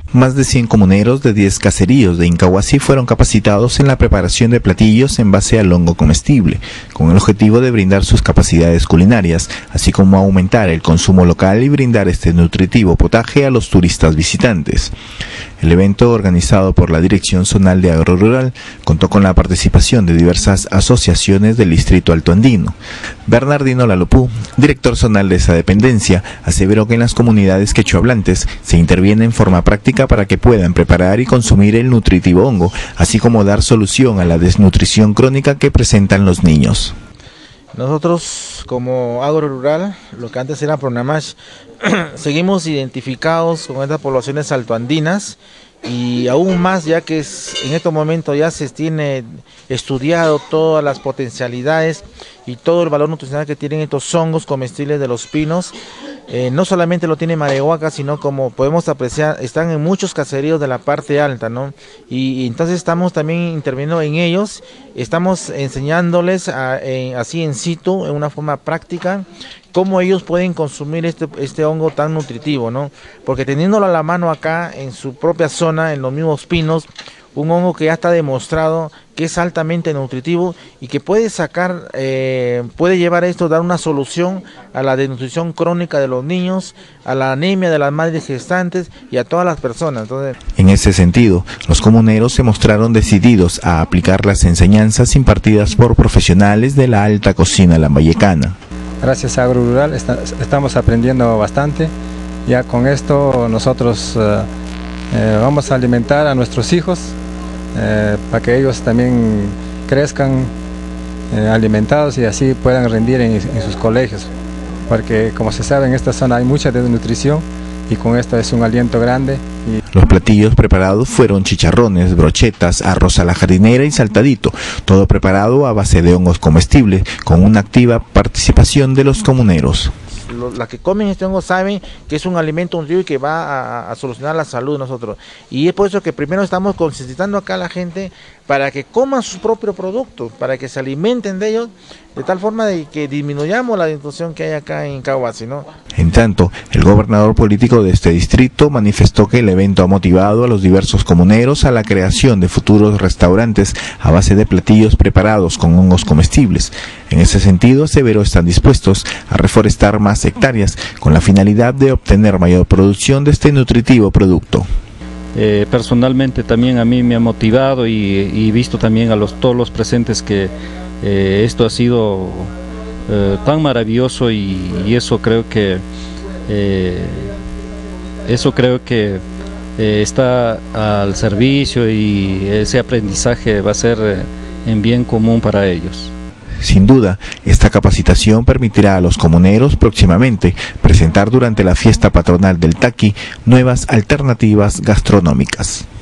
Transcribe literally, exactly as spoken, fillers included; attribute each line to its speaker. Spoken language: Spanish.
Speaker 1: Más de cien comuneros de diez caseríos de Incahuasi fueron capacitados en la preparación de platillos en base al hongo comestible, con el objetivo de brindar sus capacidades culinarias, así como aumentar el consumo local y brindar este nutritivo potaje a los turistas visitantes. El evento, organizado por la Dirección Zonal de Agro Rural, contó con la participación de diversas asociaciones del Distrito Altoandino. Bernardino Lalopú, director zonal de esa dependencia, aseveró que en las comunidades quechohablantes se interviene en forma práctica para que puedan preparar y consumir el nutritivo hongo, así como dar solución a la desnutrición crónica que presentan los niños.
Speaker 2: Nosotros como Agro Rural, lo que antes era Pronamash, seguimos identificados con estas poblaciones altoandinas y aún más, ya que es, en estos momentos ya se tiene estudiado todas las potencialidades y todo el valor nutricional que tienen estos hongos comestibles de los pinos. Eh, no solamente lo tiene Marehuaca, sino como podemos apreciar, están en muchos caseríos de la parte alta, ¿no? Y, y entonces estamos también interviniendo en ellos, estamos enseñándoles a, eh, así en situ, en una forma práctica, cómo ellos pueden consumir este, este hongo tan nutritivo, ¿no? Porque teniéndolo a la mano acá, en su propia zona, en los mismos pinos, un hongo que ya está demostrado que es altamente nutritivo y que puede sacar, eh, puede llevar esto, dar una solución a la desnutrición crónica de los niños, a la anemia de las madres gestantes y a todas las personas. Entonces,
Speaker 1: en ese sentido, los comuneros se mostraron decididos a aplicar las enseñanzas impartidas por profesionales de la alta cocina lambayecana.
Speaker 3: Gracias a Agro Rural está, estamos aprendiendo bastante. Ya con esto nosotros eh, eh, vamos a alimentar a nuestros hijos eh, para que ellos también crezcan eh, alimentados y así puedan rendir en, en sus colegios. Porque como se sabe, en esta zona hay mucha desnutrición y con esto es un aliento grande. Y...
Speaker 1: Los platillos preparados fueron chicharrones, brochetas, arroz a la jardinera y saltadito, todo preparado a base de hongos comestibles, con una activa participación de los comuneros.
Speaker 2: Las que comen este hongo saben que es un alimento nutritivo y que va a, a solucionar la salud de nosotros. Y es por eso que primero estamos concientizando acá a la gente para que coman sus propios productos, para que se alimenten de ellos, de tal forma de que disminuyamos la desnutrición que hay acá en Incahuasi, ¿no?
Speaker 1: En tanto, el gobernador político de este distrito manifestó que el evento ha motivado a los diversos comuneros a la creación de futuros restaurantes a base de platillos preparados con hongos comestibles. En ese sentido, aseveró están dispuestos a reforestar más hectáreas con la finalidad de obtener mayor producción de este nutritivo producto.
Speaker 4: Eh, personalmente también a mí me ha motivado y, y visto también a los, todos los presentes que eh, esto ha sido eh, tan maravilloso y, y eso creo que eh, eso creo que eh, está al servicio y ese aprendizaje va a ser eh, en bien común para ellos.
Speaker 1: Sin duda, esta capacitación permitirá a los comuneros próximamente presentar durante la fiesta patronal del Taqui nuevas alternativas gastronómicas.